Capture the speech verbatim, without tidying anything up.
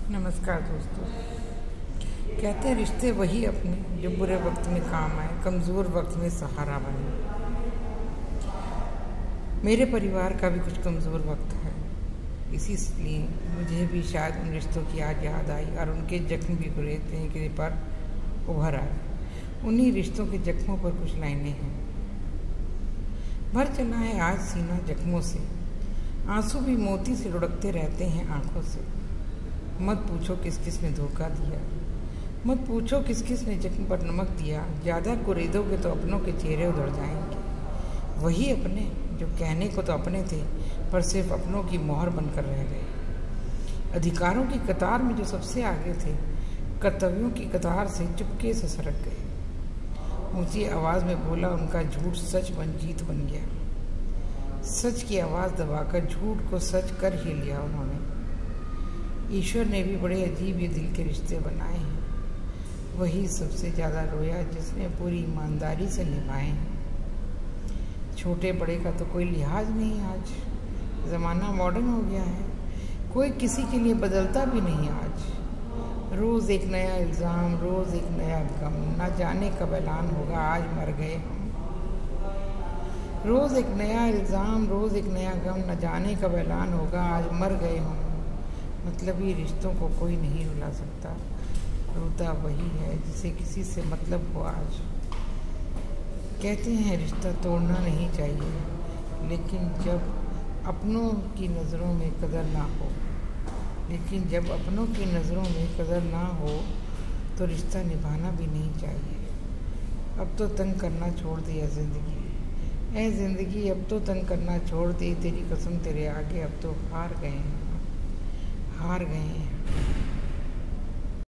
नमस्कार दोस्तों। कहते हैं रिश्ते वही अपने जो बुरे वक्त में काम आए, कमज़ोर वक्त में सहारा बने। मेरे परिवार का भी कुछ कमज़ोर वक्त है, इसीलिए मुझे भी शायद उन रिश्तों की आज याद आई और उनके जख्म भी बुरे थे कि पर उभर आए। उन्हीं रिश्तों के जख्मों पर कुछ लाइनें हैं। भर चला है आज सीना जख्मों से, आंसू भी मोती से लुढ़कते रहते हैं आंखों से। मत पूछो किस किस ने धोखा दिया, मत पूछो किस किस ने जख्म पर नमक दिया। ज़्यादा कुरेदोगे तो अपनों के चेहरे उधड़ जाएंगे। वही अपने जो कहने को तो अपने थे पर सिर्फ अपनों की मोहर बनकर रह गए। अधिकारों की कतार में जो सबसे आगे थे, कर्तव्यों की कतार से चुपके से सरक गए। ऊंची आवाज़ में बोला उनका झूठ सच बन जीत बन गया। सच की आवाज़ दबाकर झूठ को सच कर ही लिया उन्होंने। ईश्वर ने भी बड़े अजीब ये दिल के रिश्ते बनाए हैं। वही सबसे ज़्यादा रोया जिसने पूरी ईमानदारी से निभाए हैं। छोटे बड़े का तो कोई लिहाज नहीं आज। ज़माना मॉडर्न हो गया है, कोई किसी के लिए बदलता भी नहीं आज। रोज़ एक नया इल्ज़ाम, रोज़ एक नया गम, ना जाने कब ऐलान होगा आज मर गए हम। रोज़ एक नया इल्ज़ाम, रोज़ एक नया गम, न जाने कब ऐलान होगा आज मर गए हम। मतलब ही रिश्तों को कोई नहीं रुला सकता, रोता वही है जिसे किसी से मतलब हो आज। कहते हैं रिश्ता तोड़ना नहीं चाहिए, लेकिन जब अपनों की नज़रों में कदर ना हो लेकिन जब अपनों की नज़रों में कदर ना हो तो रिश्ता निभाना भी नहीं चाहिए। अब तो तंग करना छोड़ दिया ज़िंदगी, ऐ ज़िंदगी अब तो तंग करना छोड़ दी। तेरी कसम तेरे आगे अब तो हार गए हैं, हार गए हैं।